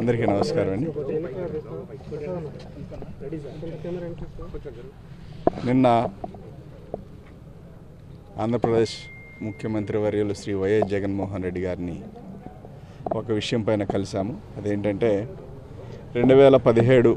అందరికీ నమస్కారం అండి. నిన్న ఆంధ్రప్రదేశ్ ముఖ్యమంత్రి వర్యులు శ్రీ వైఎస్ జగన్మోహన్ రెడ్డి గారిని ఒక విషయం పైన కలిసాము. అదేంటంటే 2017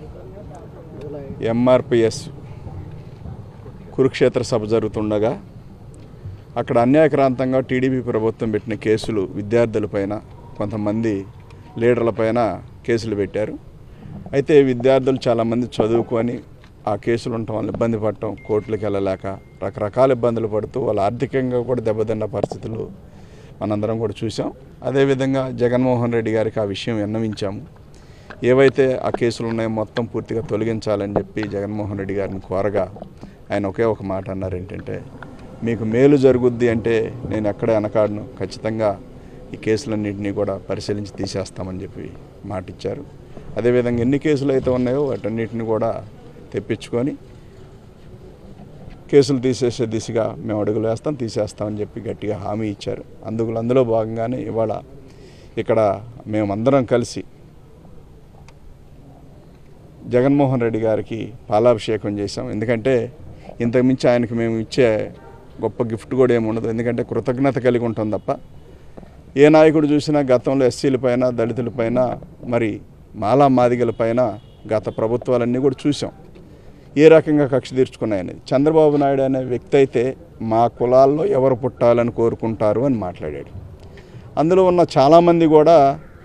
ఎంఆర్పిఎస్ కురుక్షేత్ర సభ జరుగుతుండగా అక్కడ అన్యాయక్రాంతంగా టీడీపీ ప్రభుత్వం పెట్టిన కేసులు విద్యార్థులపైన కొంతమంది లీడర్లపైన కేసులు పెట్టారు. అయితే విద్యార్థులు చాలామంది చదువుకొని ఆ కేసులు ఉండటం వల్ల ఇబ్బంది పడటం, కోర్టులకు వెళ్ళలేక రకరకాల ఇబ్బందులు పడుతూ వాళ్ళు ఆర్థికంగా కూడా దెబ్బతిన్న పరిస్థితులు మనందరం కూడా చూసాం. అదేవిధంగా జగన్మోహన్ రెడ్డి గారికి ఆ విషయం విన్నవించాము. ఏవైతే ఆ కేసులు ఉన్నాయో మొత్తం పూర్తిగా తొలగించాలని చెప్పి జగన్మోహన్ రెడ్డి గారిని కోరగా ఆయన ఒకే ఒక మాట అన్నారు, ఏంటంటే మీకు మేలు జరుగుద్ది అంటే నేను ఎక్కడే అనకాడను, ఖచ్చితంగా ఈ కేసులన్నింటినీ కూడా పరిశీలించి తీసేస్తామని చెప్పి మాట ఇచ్చారు. అదేవిధంగా ఎన్ని కేసులు అయితే ఉన్నాయో వాటన్నిటిని కూడా తెప్పించుకొని కేసులు తీసేసే దిశగా మేము అడుగులు వేస్తాం, తీసేస్తామని చెప్పి గట్టిగా హామీ ఇచ్చారు. అందులో భాగంగానే ఇవాళ ఇక్కడ మేమందరం కలిసి జగన్మోహన్ రెడ్డి గారికి పాలాభిషేకం చేశాం. ఎందుకంటే ఇంతకుమించి ఆయనకు మేము ఇచ్చే గొప్ప గిఫ్ట్ కూడా ఏమి ఉండదు. ఎందుకంటే కృతజ్ఞత కలిగి ఉంటాం తప్ప ఏ నాయకుడు చూసినా గతంలో ఎస్సీలపైన, దళితులపైన, మరి మాలా మాదిగలపైన గత ప్రభుత్వాలన్నీ కూడా చూసాం ఏ రకంగా కక్ష తీర్చుకున్నాయనేది. చంద్రబాబు నాయుడు అనే వ్యక్తి అయితే మా కులాల్లో ఎవరు పుట్టాలని కోరుకుంటారు అని మాట్లాడాడు. అందులో ఉన్న చాలామంది కూడా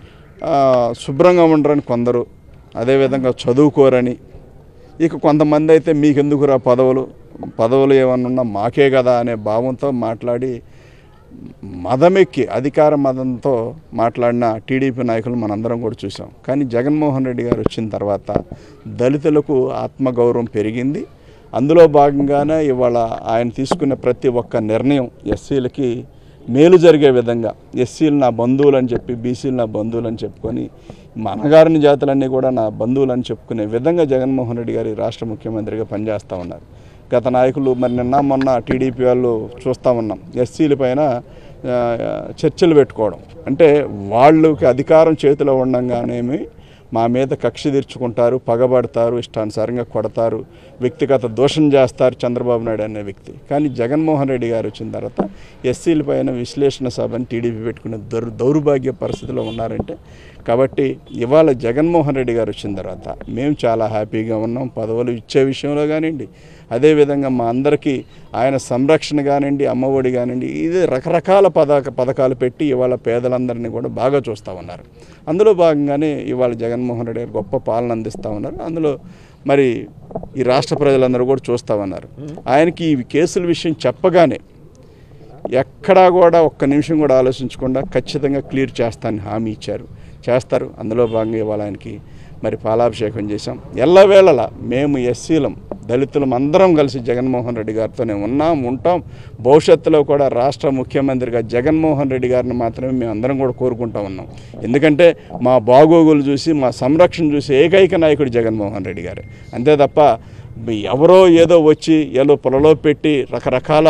శుభ్రంగా ఉండరని కొందరు, అదేవిధంగా చదువుకోరని, ఇక కొంతమంది అయితే మీకెందుకురా పదవులు ఏమన్నా ఉన్నా మాకే కదా అనే భావంతో మాట్లాడి మదమెక్కి అధికార మదంతో మాట్లాడిన టీడీపీ నాయకులు మనందరం కూడా చూసాం. కానీ జగన్మోహన్ రెడ్డి గారు వచ్చిన తర్వాత దళితులకు ఆత్మగౌరవం పెరిగింది. అందులో భాగంగానే ఇవాళ ఆయన తీసుకున్న ప్రతి ఒక్క నిర్ణయం ఎస్సీలకి మేలు జరిగే విధంగా, ఎస్సీలు నా బంధువులు అని చెప్పి, బీసీలు నా బంధువులు అని చెప్పుకొని, మా అన్నగారిని జాతులన్నీ కూడా నా బంధువులు అని చెప్పుకునే విధంగా జగన్మోహన్ రెడ్డి గారి రాష్ట్ర ముఖ్యమంత్రిగా పనిచేస్తూ ఉన్నారు. గత నాయకులు మరి నిన్న మొన్న టీడీపీ వాళ్ళు చూస్తూ ఉన్నాం, ఎస్సీల పైన చర్చలు పెట్టుకోవడం. అంటే వాళ్ళకి అధికారం చేతిలో ఉండగానేమి మా మీద కక్ష తీర్చుకుంటారు, పగబడతారు, ఇష్టానుసారంగా కొడతారు, వ్యక్తిగత దోషం చేస్తారు చంద్రబాబు నాయుడు అనే వ్యక్తి. కానీ జగన్మోహన్ రెడ్డి గారు వచ్చిన తర్వాత ఎస్సీల పైన విశ్లేషణ సభని టీడీపీ పెట్టుకునే దౌర్భాగ్య పరిస్థితిలో ఉన్నారంటే. కాబట్టి ఇవాళ జగన్మోహన్ రెడ్డి గారు వచ్చిన తర్వాత మేము చాలా హ్యాపీగా ఉన్నాం. పదవులు ఇచ్చే విషయంలో కానివ్వండి, అదేవిధంగా మా అందరికీ ఆయన సంరక్షణ కానివ్వండి, అమ్మఒడి కానివ్వండి, ఇది రకరకాల పథకాలు పెట్టి ఇవాళ పేదలందరినీ కూడా బాగా చూస్తూ ఉన్నారు. అందులో భాగంగానే ఇవాళ జగన్మోహన్ రెడ్డి గారు గొప్ప పాలన అందిస్తూ ఉన్నారు. అందులో మరి ఈ రాష్ట్ర ప్రజలందరూ కూడా చూస్తూ ఉన్నారు. ఆయనకి ఈ కేసుల విషయం చెప్పగానే ఎక్కడా కూడా ఒక్క నిమిషం కూడా ఆలోచించకుండా ఖచ్చితంగా క్లియర్ చేస్తానని హామీ చేస్తారు. అందులో భాగంగా ఇవాళ ఆయనకి మరి పాలాభిషేకం చేశాం. ఎల్లవేళలా మేము ఎస్సీలం, దళితులం అందరం కలిసి జగన్మోహన్ రెడ్డి గారితోనే ఉంటాం. భవిష్యత్తులో కూడా రాష్ట్ర ముఖ్యమంత్రిగా జగన్మోహన్ రెడ్డి గారిని మాత్రమే మేము అందరం కూడా కోరుకుంటూ ఉన్నాం. ఎందుకంటే మా బాగోగులు చూసి, మా సంరక్షణ చూసి ఏకైక నాయకుడు జగన్మోహన్ రెడ్డి గారే. అంతే తప్ప ఎవరో ఏదో వచ్చి ఏదో పొలలో పెట్టి రకరకాల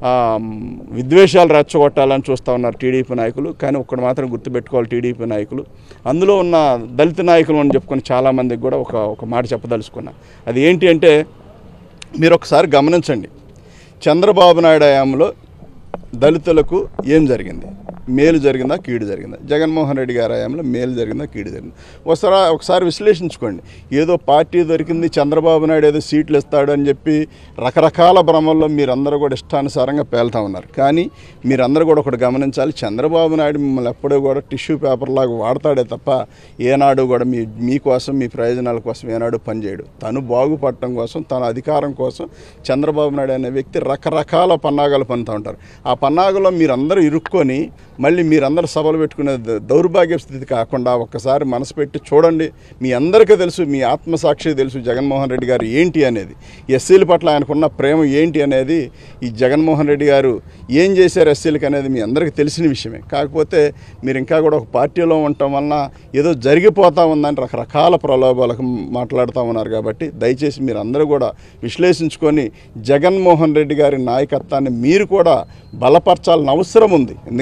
విద్వేషాలు రెచ్చగొట్టాలని చూస్తూ ఉన్నారు టీడీపీ నాయకులు. కానీ ఒక్కడు మాత్రం గుర్తుపెట్టుకోవాలి, టీడీపీ నాయకులు అందులో ఉన్న దళిత నాయకులు అని చెప్పుకొని చాలామందికి కూడా ఒక మాట చెప్పదలుచుకున్నా. అది ఏంటి అంటే, మీరు ఒకసారి గమనించండి, చంద్రబాబు నాయుడు హయాంలో దళితులకు ఏం జరిగింది? మేలు జరిగిందా, కీడు జరిగిందా? జగన్మోహన్ రెడ్డి గారి హయాంలో మేలు జరిగిందా, కీడు జరిగిందా? ఒకసారి విశ్లేషించుకోండి. ఏదో పార్టీ దొరికింది, చంద్రబాబు నాయుడు ఏదో సీట్లు ఇస్తాడు అని చెప్పి రకరకాల భ్రమల్లో మీరందరూ కూడా ఇష్టానుసారంగా పేలుతూ ఉన్నారు. కానీ మీరందరూ కూడా ఒకటి గమనించాలి, చంద్రబాబు నాయుడు మిమ్మల్ని ఎప్పుడూ కూడా టిష్యూ పేపర్ లాగా వాడతాడే తప్ప ఏనాడు కూడా మీకోసం, మీ ప్రయోజనాల కోసం ఏనాడు పనిచేయడు. తను బాగుపడటం కోసం, తన అధికారం కోసం చంద్రబాబు నాయుడు అనే వ్యక్తి రకరకాల పన్నాగాలు పన్నుతూ ఉంటారు. ఆ పన్నాగలో మీరందరూ ఇరుక్కొని మళ్ళీ మీరందరూ సభలు పెట్టుకునే దౌర్భాగ్య స్థితి కాకుండా ఒక్కసారి మనసు పెట్టి చూడండి. మీ అందరికీ తెలుసు, మీ ఆత్మసాక్షి తెలుసు జగన్మోహన్ రెడ్డి గారు ఏంటి అనేది, ఎస్సీల పట్ల ఆయనకున్న ప్రేమ ఏంటి అనేది, ఈ జగన్మోహన్ రెడ్డి గారు ఏం చేశారు ఎస్సీలకి అనేది మీ అందరికీ తెలిసిన విషయమే. కాకపోతే మీరు ఇంకా కూడా ఒక పార్టీలో ఉండటం వలన ఏదో జరిగిపోతూ ఉందని రకరకాల ప్రలోభాలకు మాట్లాడుతూ ఉన్నారు. కాబట్టి దయచేసి మీరు అందరూ కూడా విశ్లేషించుకొని జగన్మోహన్ రెడ్డి గారి నాయకత్వాన్ని మీరు కూడా బలపరచాల్సిన అవసరం ఉంది. ఎందుకంటే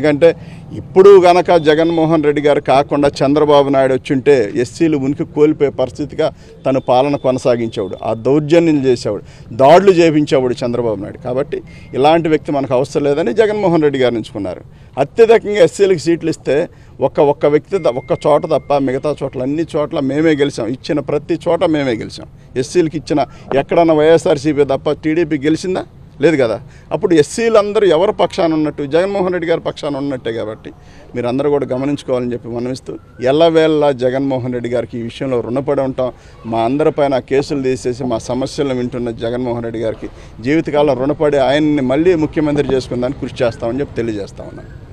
ఇప్పుడు గనక జగన్మోహన్ రెడ్డి గారు కాకుండా చంద్రబాబు నాయుడు వచ్చుంటే ఎస్సీలు ఉనికి కోల్పోయే పరిస్థితిగా తను పాలన కొనసాగించేవాడు, ఆ దౌర్జన్యం చేసేవాడు, దాడులు చేయించేవాడు చంద్రబాబు నాయుడు. కాబట్టి ఇలాంటి వ్యక్తి మనకు అవసరం లేదని జగన్మోహన్ రెడ్డి గారు ఎంచుకున్నారు. అత్యధికంగా ఎస్సీలకు సీట్లు ఇస్తే ఒక్క వ్యక్తి ఒక్క చోట తప్ప మిగతా చోట్ల అన్ని చోట్ల మేమే గెలిచాం. ఇచ్చిన ప్రతి చోట మేమే గెలిచాం. ఎస్సీలకు ఇచ్చిన ఎక్కడన్నా వైఎస్ఆర్సీపీ తప్ప టీడీపీ గెలిచిందా? లేదు కదా. అప్పుడు ఎస్సీలందరూ ఎవరి పక్షాన ఉన్నట్టు? జగన్మోహన్ రెడ్డి గారి పక్షాన ఉన్నట్టే. కాబట్టి మీరు అందరూ కూడా గమనించుకోవాలని చెప్పి మనవిస్తూ, ఎల్లవేళ జగన్మోహన్ రెడ్డి గారికి ఈ విషయంలో రుణపడి ఉంటాం. మా అందరిపైన కేసులు తీసేసి మా సమస్యలను వింటున్న జగన్మోహన్ రెడ్డి గారికి జీవితకాలం రుణపడి ఆయన్ని మళ్ళీ ముఖ్యమంత్రి చేసుకుందానికి కృషి చేస్తామని చెప్పి తెలియజేస్తా ఉన్నాను.